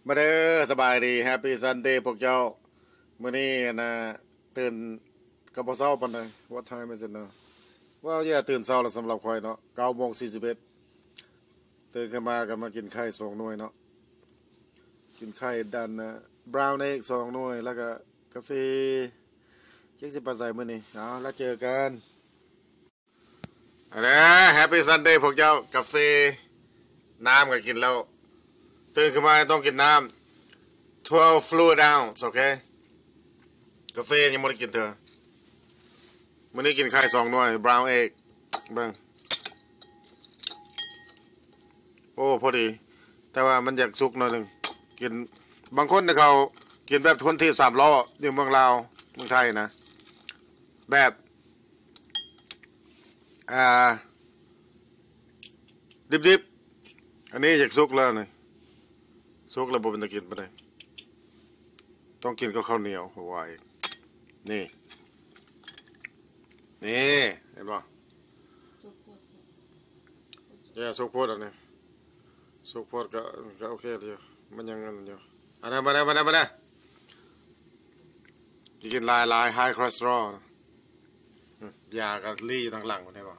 มาเด้อสบายดีแฮปปี้ซันเดย์พวกเจ้ามื้อนี้นะตื่นกับบ่เช้าปานใด What time is it now ว้าวอย่าตื่นเช้าแล้วสำหรับข่อยเนาะ9:41ตื่นขึ้นมาก็มากินไข่2หน่วยเนาะกินไข่ดันบราวน์เอก2หน่วยแล้วก็กาแฟจักสิไปใส่มื้อนี้เอาแล้วเจอกันอะนะแฮปปี้ซันเดย์พวกเจ้ากาแฟน้ำก็กินแล้วตื่นขึ้นมาต้องกินน้ำ12 fluid ounce โอเคกาแฟยังไม่ได้กินเธอมื้อนี้กินไข่2หน่วย brown egg เบิ่งโอ้พอดีแต่ว่ามันอยากสุกหน่อยนึงกินบางคนเนี่ยเขากินแบบคนที่3ล้ออยู่เมืองลาวเมืองไทยนะแบบดิบๆอันนี้อยากสุกแล้วนี่สุกแล้วบ่เป็นตะกินบ่ได้ต้องกินกับข้าวเหนียวหัวไอ้นี่เห็นป่ะเนี่ยสุกโพดอันนี้สุกโพดก็โอเคเดียวมันยังงั้นอยู่อันนั้นมาได้กินลายไฮคอเลสเตอรอลยากับลี่ทางหลังมันได้ป่ะ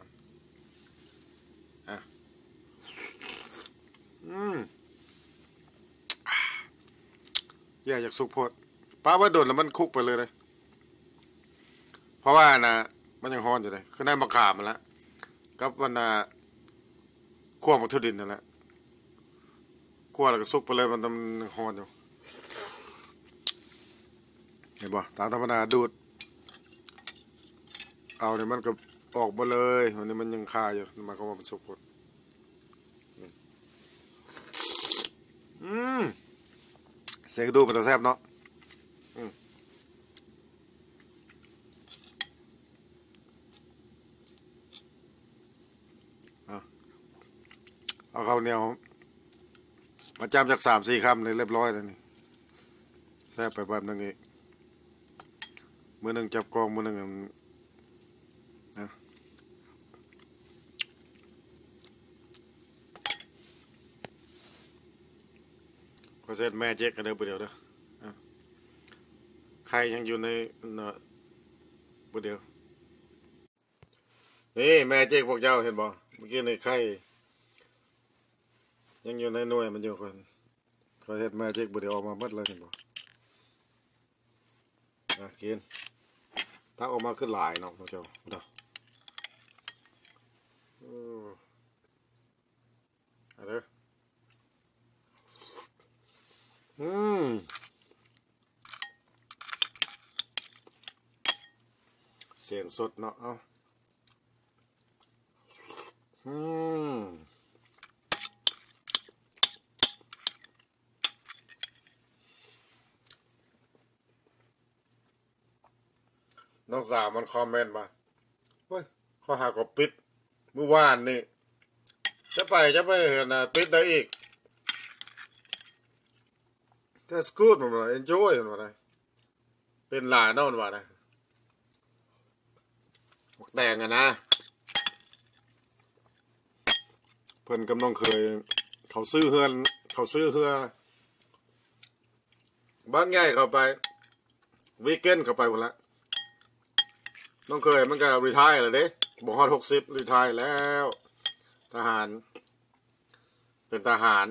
อยากสุกโพดป้าว่าโดนแล้วมันคุกไปเลยเพราะว่านะมันยังฮ้อนอยู่เลยคือได้มะขามมันแล้วกับมันคั่วมัทุดินนั่นแหละคั่วแล้วก็สุกไปเลยมันฮ้อนอยู่เห็นป่ะตามธรรมดาดูดเอาเนี่ยมันก็ออกมาเลยวันนี้มันยังคาอยู่มาเขาว่ามันสุกโพดเสียงดูมันจะแซ่บเนาะเอาข้าวเหนียวมาจำจาก3-4 คำเลยเรียบร้อยแล้วนี่แซ่บไปแบบนึงอีกมื้อนึงจับกองมื้อนึงนะก็เสร็จแม่เจ๊กกันเดี๋ยวเด้อใครยังอยู่ในเดี๋ยวนี่แม่เจ๊กพวกเจ้าเห็นบ่เมื่อกี้ในไข่ยังอยู่ในหน่วยมันอยู่คนเขาเฮ็ดแม่เจ๊กเดี๋ยวออกมาหมดเลยเห็นบ่กินถ้าออกมาขึ้นหลายเนาะพวกเจ้าเด้อเด้อเสียงสดเนาะน้องสาวมันคอมเมนต์มาเฮ้ยข้อหากบปิดเมื่อวานนี่จะไปเห็นนะปิดได้อีกThat's good มันว่า enjoy มันว่าเป็นหลานเนาะมันว่าแต่งนะเพิ่นกำลังเคยเขาซื้อเฮือบางใหญ่เข้าไปวีคเอนเข้าไปหมดละน้องเคยมันก็รีไทร์แล้วเด้บ่ฮอด60รีไทร์แล้วทหารเป็นทหาร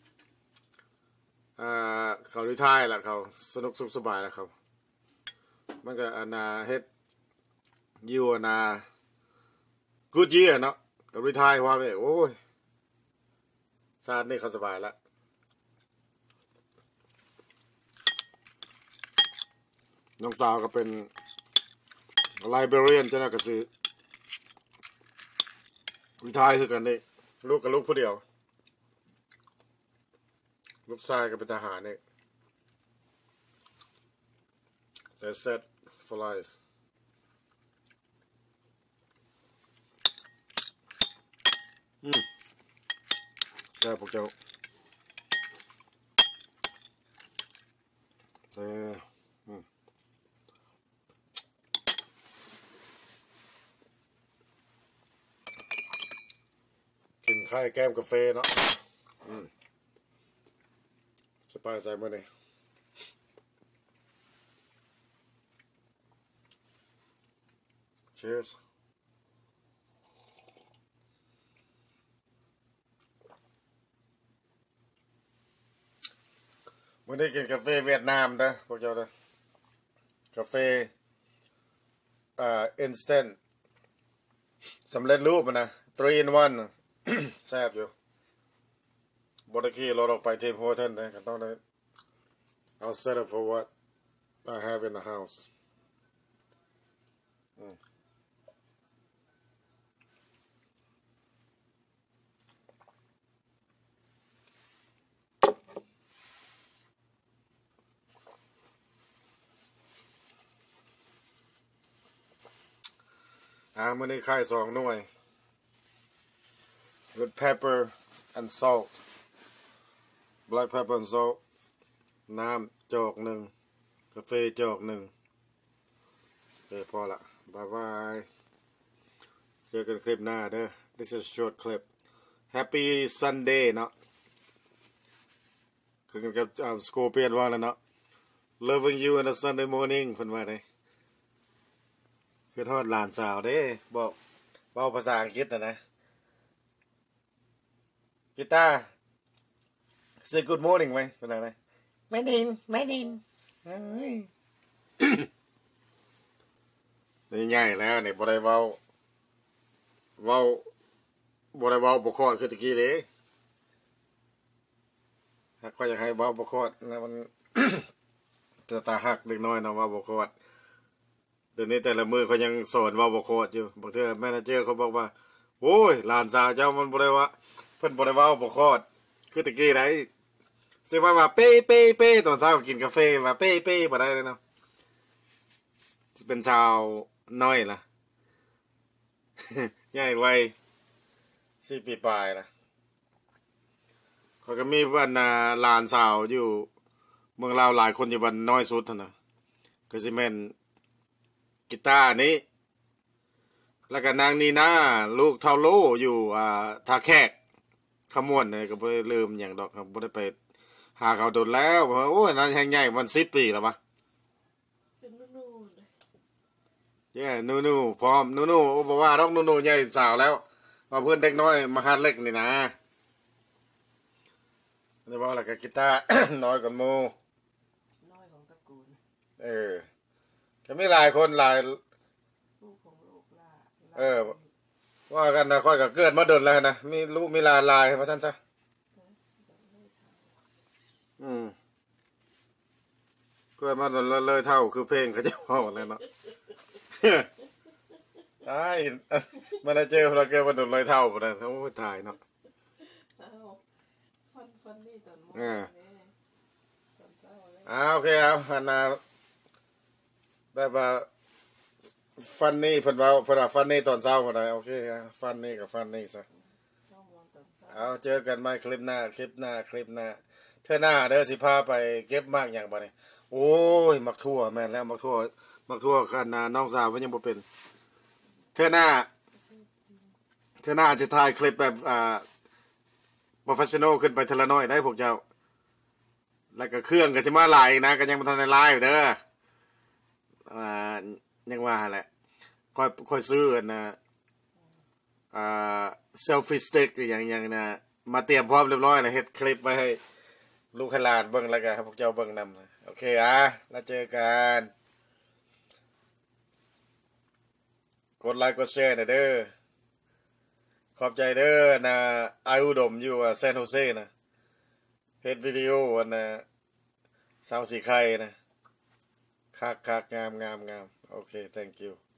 เขารีไทร์แล้วเขาสนุกสุขสบายแล้วเขามันก็เฮ็ดอยู่กูดเยียร์เนาะก็รีไทร์ว่าไปโอ้ยชาตินี้เขาสบายแล้วน้องสาวก็เป็นไลบรารียนเจ้าหน้าที่ซื้อรีไทร์คือกันนี่ลูกกับลูกผู้เดียวลูกชายก็เป็นทหารนี่ They're set for life แซ่บพวกเจ้ากินไข่แก้มกาแฟเนาะจะไปใส่เมื่อนี้Cheers มื่อนี้กินกาแฟเวียดนามนะพวกเจ้านะกาแฟinstant สำเร็จรูปนะ3 in 1 แซ่บอยู่บริกี้เราออกไปที่โฮเทลนะก็ต้องได้ I'll settle for what I have in the house มื่อนี้ไข่2 หน่วย with pepper and salt black pepper and salt น้ำจอกหนึ่งกาแฟจอกหนึ่งพอละบายบายเจอกันคลิปหน้าเด้อ this is short clip happy Sunday เนาะคือกับสโคเปียนว่าแล้วเนาะ loving you on a Sunday morning เพิ่นว่าได้คือทอดหลานสาวเด้บอกเว้าภาษาอังกฤษนะกีตาร์ say good morning ไหมเป็นอะไรไม่ดินนี่ใหญ่แล้วนี่บ่ได้เว้าบ่ได้เว้าบ่คอดคือตะกี้เด้หากก็อยากให้เว้าบ่คอดนะมัน ตาหักเล็กน้อยเนาะเว้าบ่คอดเดี๋ยวนี้แต่ละมือเขายังสอนเว้าบ่คอดอยู่บางเทื่อแมเนเจอร์เขาบอกว่าโอ้ยหลานสาวเจ้ามันบ่ได้ว่าเพิ่นบ่ได้เว้าบ่คอดคือตะกี้ได้สิว่าเป้ตอนเช้ากินกาแฟว่าเป้บ่ได้เลยเนาะเป็นชาวน้อยล่ะ ใหญ่ไว4 ปีปลายล่ะเขาก็มีวันหลานสาวอยู่เมืองลาวหลายคนอยู่วันน้อยสุดเท่านั้นก็สิแม่นกีตาร์นี้แล้วก็นางนีน่าลูกเท่าโลอยู่ท่าแขกขมวนก็บ่ได้ลืมหยังดอกครับบ่ได้ไปหาเขาโดนแล้วโอ้ยนั้นแฮงใหญ่วัน10 ปีแล้วปะเป็นนูนูพร้อมนูบ่ว่าดอกนูใหญ่สาวแล้วว่าเพิ่นเด็กน้อยมหาเล็กนี่นะนี่ว่าแล้วก็กีตาร์ น้อยกว่าหมู่น้อยของตระกูลก็มีหลายคนหลายลูกของลูกล่าว่ากันนะค่อยก็เกิดมาดนแล้วนะมีลูกมีหลานหลายว่าซั่นซะเกิดมาดนเลยเท่าคือเพลงเขาจะเว้าเลยเนาะ ตายมันเจอเราเกิดมาดนเลยเท่าบ่ได้โอ้ยตายเนาะฟันนี่ตอนมื้อตอนเช้าโอเคเอาอันน่ะแบบว่าฟันนี่เพิ่นว่าฟันนี่ตอนเช้าพุ่นน่ะโอเคฟันนี่กับฟันนี่ซะเอาเจอกันใหม่คลิปหน้าเทื่อหน้าเด้อสิพาไปเก็บมากหยังบัดนี้โอ้ยมักทั่วแม่นแล้วมักทั่วกันน้องสาวเพิ่นยังบ่เป็นเทื่อหน้าจะถ่ายคลิปแบบprofessional ขึ้นไปทีละน้อยได้พวกเจ้าแล้วก็เครื่องก็สิมาหลายนะก็ยังบ่ทันได้หลายอยู่เด้อยังว่าแหละค่อยซื้อนะselfie stick อย่างนะมาเตรียมพร้อมเรียบร้อยแล้วเฮ็ดคลิปไว้ให้ลูกหลานเบิ่งแล้วก็ให้พวกเจ้าเบิ่งนำนะโอเคแล้วเจอกันกดไลค์กดแชร์หน่อยเด้อขอบใจเด้อนะอายุดมอยู่เซนโฮเซนะเฮ็ดวิดีโอสาวสีไข่นะคักงามโอเค thank you